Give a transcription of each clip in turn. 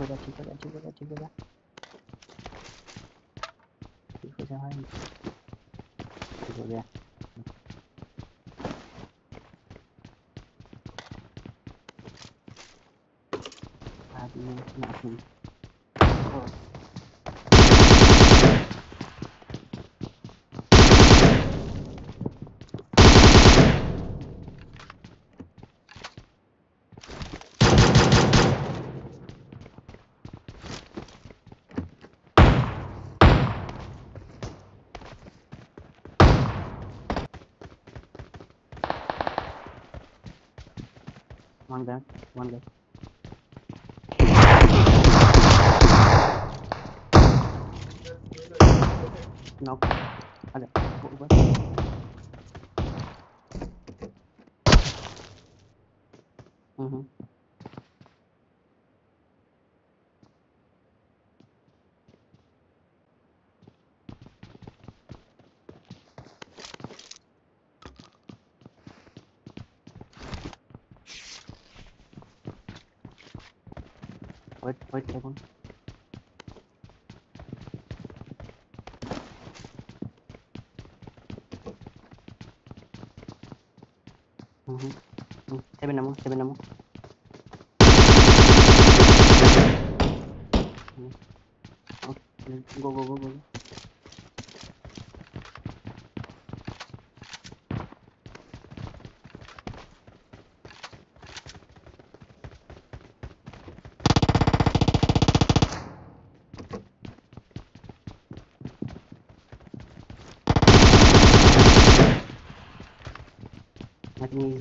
हो जा, ठीक हो जा, ठीक हो जा, ठीक हो जा, ठीक हो जा भाई, ठीक हो गया। आदमी नहीं। One guy, one guy. Knock. आजा, ऊपर। Wait second. Seven ammo, seven ammo. Okay, go. Let me.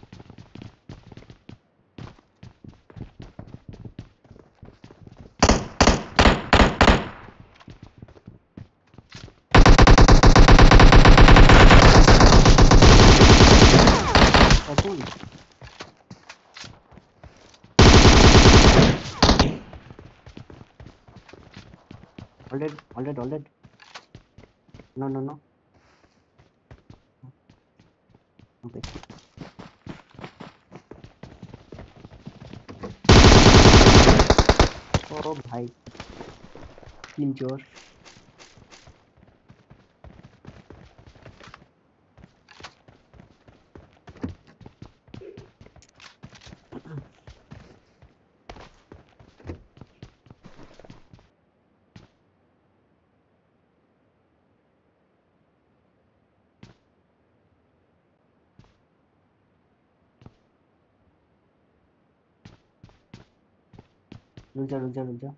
Hold it. No. Okay. Oh भाई, किल जोर। रुक जा।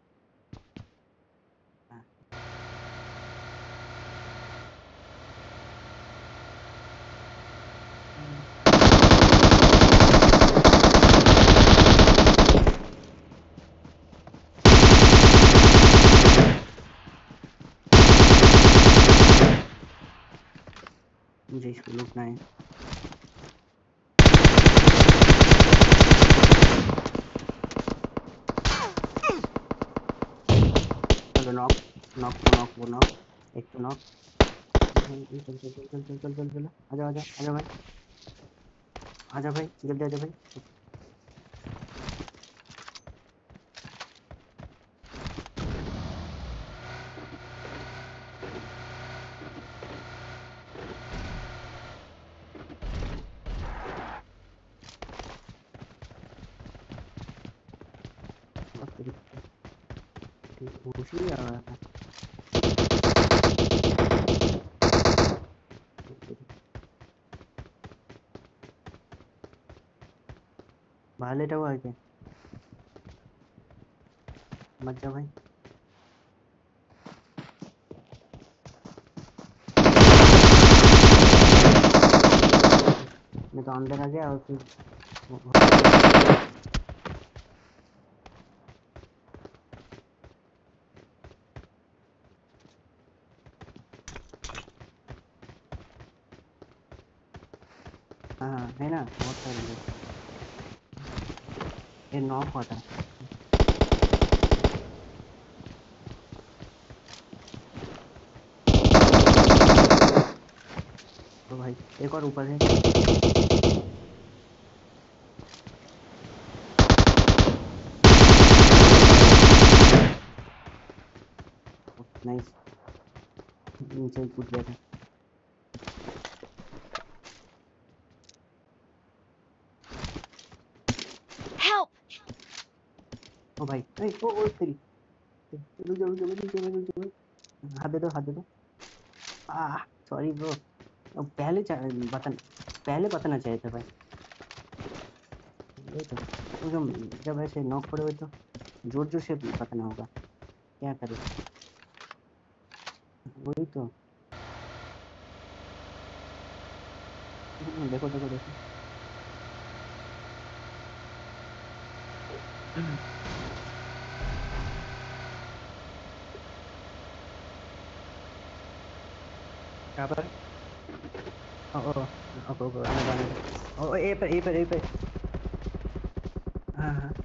मुझे इसको लूटना है। चलो नॉक, एक तो नॉक। चल आजा भाई जल्दी आजा भाई। खुशी आ रहा था। बाहर लेटा हुआ है क्या? मत जा भाई। मैं तो अंदर आ गया और फिर हाँ है ना, बहुत सारे लोग। ये नॉक हुआ था। तो भाई एक और ऊपर है। नाइस, नीचे कूद गया था। Help! ओ भाई, ओ तेरी, रुक जा रुक जा रुक जा रुक जा, हाथ दे दो हाथ दे दो। सॉरी ब्रो, पहले बताना चाहिए था भाई। वही तो, वो जब ऐसे नॉक पड़े हुए तो जोर जोर से बताना होगा, क्या करे। वही तो। देखो देखो देखो। कहाँ पर? ओ ओ ओ आने दो। ओ ए पर। हाँ हाँ।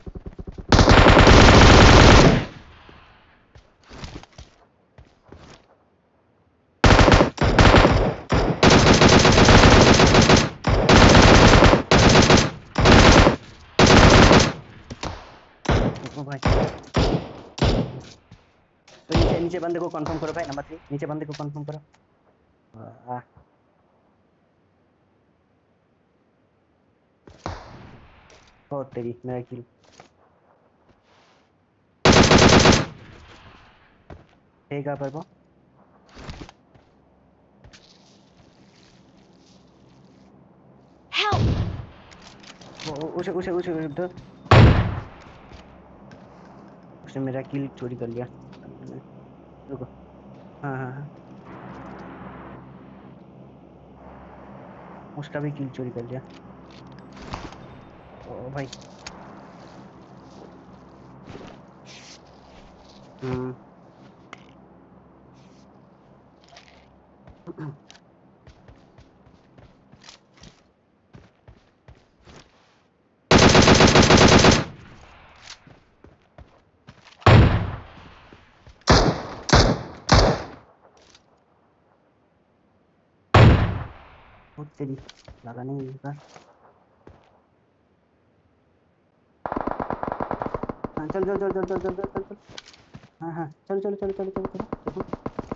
ओ भाई, तो नीचे नीचे बंदे को कंफर्म करो भाई, नंबर 3 नीचे बंदे को कंफर्म करो। आ, ओ तेरी, मेरा किल। ठीक है पर वो Help! उसे उसे उसे उधर, उसने मेरा किल चोरी कर लिया। रुको। हाँ हाँ हाँ, उसका भी किल चोरी कर लिया। ओ भाई। हम्म। बहुत तेरी, लगा नहीं इस बार। हाँ चल चल चल चल चल चल चल चल चल। हाँ हाँ चल चल चल चल चल चल देखो।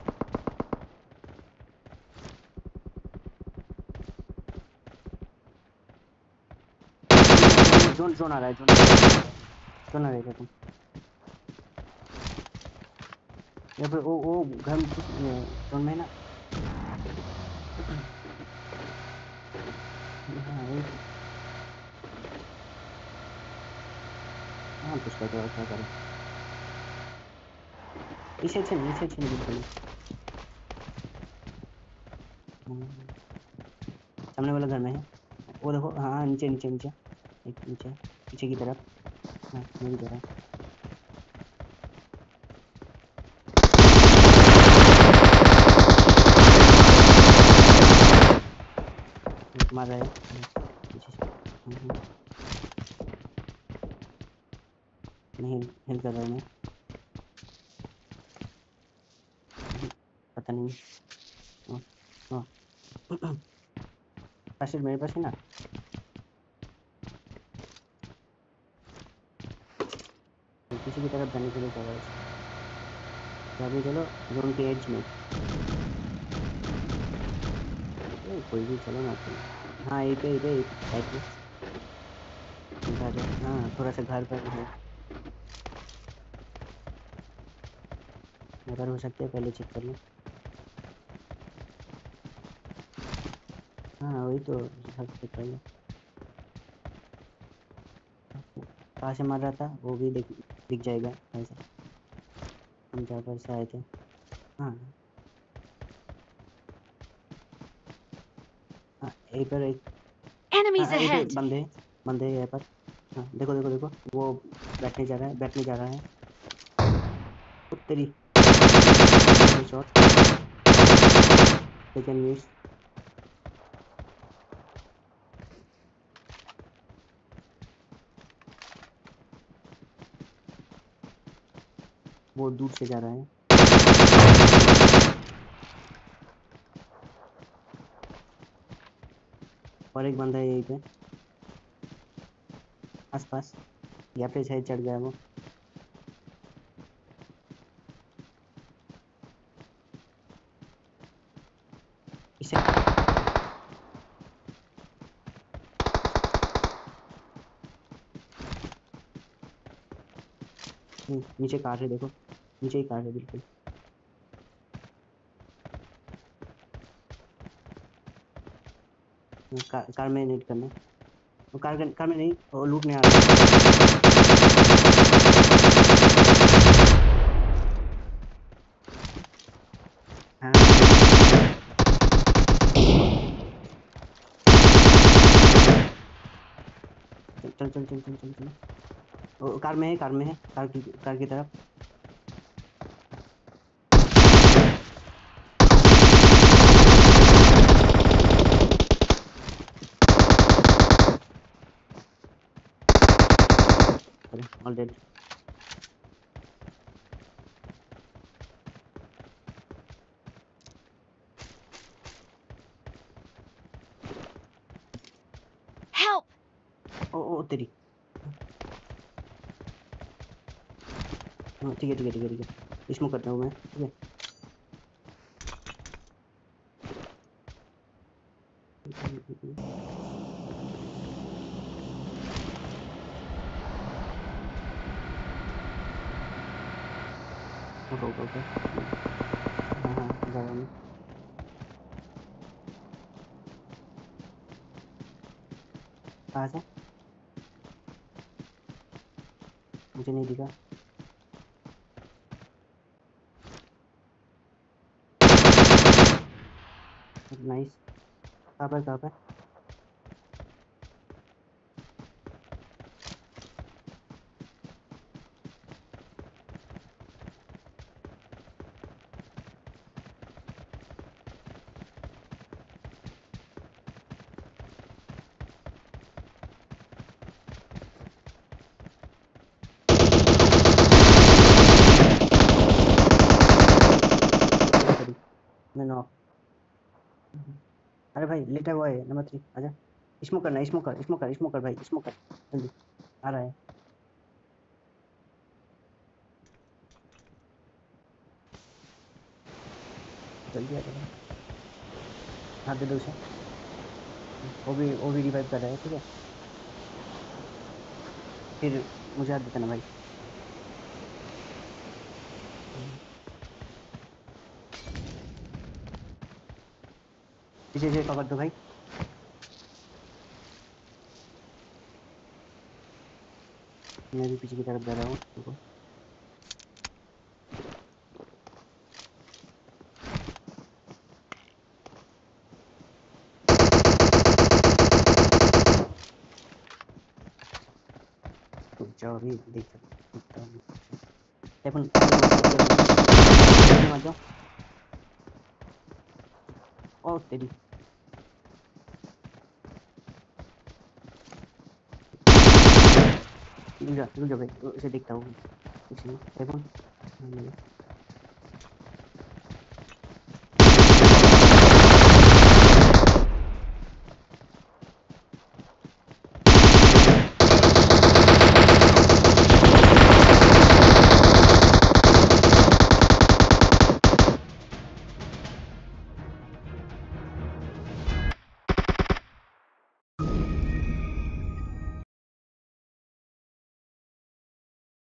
जोन जोन आ रहा है, जोन आ रहेगा तुम। या फिर वो घर में घुस जोन में ना। हाँ वही तो। हाँ पुश कर दो और क्या करें। इसे नहीं बिल्कुल। हम्म, सामने वाला घर में है। वो देखो, हाँ नीचे नीचे नीचे, एक नीचे पीछे की तरफ। हाँ मेरी तरफ। एक मार रहा है पीछे से। नहीं हेल्प कर रहा हूँ मैं। पता नहीं। हाँ हाँ। फर्स्ट मेरे पास है ना। पीछे की तरफ जाने के लिए जगह है। यहाँ पे चलो, जोन के एज में। कोई भी चलो ना तुम। हाँ यहीं पे साइड में। घर है, हाँ थोड़ा सा घर पर है। अगर हो सकते है पहले चेक कर लो। हाँ वही तो, सब चेक कर लो। कहाँ से मार रहा था वो भी दिख जाएगा ऐसा। हम जहाँ पर से आए थे। हाँ हाँ यहीं पर एक। Enemies हाँ यहीं पे ahead! बंदे हैं यहाँ पर। हाँ देखो देखो देखो, वो बैठने जा रहा है। ओ तेरी, शॉट, सेकंड मिस। वो दूर से जा रहा है। और एक बंदा है यहीं पे आसपास, यहाँ पे शायद चढ़ गया वो। नीचे कार है, देखो नीचे ही कार है बिल्कुल। कार में नेट करना। वो कार में नहीं, वो लूटने आ रहा है। हाँ चल चल चल चल चल चल। वो कार में है, कार में है, कार की तरफ। अरे ऑल डेड। Help! ओ तेरी। हाँ ठीक है ठीक है ठीक है ठीक है, स्मोक करता हूँ मैं, ठीक है। Okay okay okay. हाँ हाँ जा रहा हूँ मैं। कहाँ से? मुझे नहीं दिखा। नाइस। कहाँ पर कहाँ पर? मैं नॉक। अरे भाई लेटा हुआ है नंबर 3, आजा। स्मोक करना, स्मोक कर भाई, स्मोक कर जल्दी। आ रहा है। जल्दी आ जा। हाथ दे दो उसे। वो भी रिवाइव कर रहा है, ठीक है। फिर मुझे हाथ देता ना भाई। पीछे से पकड़ दो भाई। मैं भी पीछे की तरफ जा रहा हूँ, देखो। रुक जाओ अभी देखता हूँ। टेपन मत जाओ। ओ तेरी। रुक जा भाई, उसे देखता हूँ। टेपन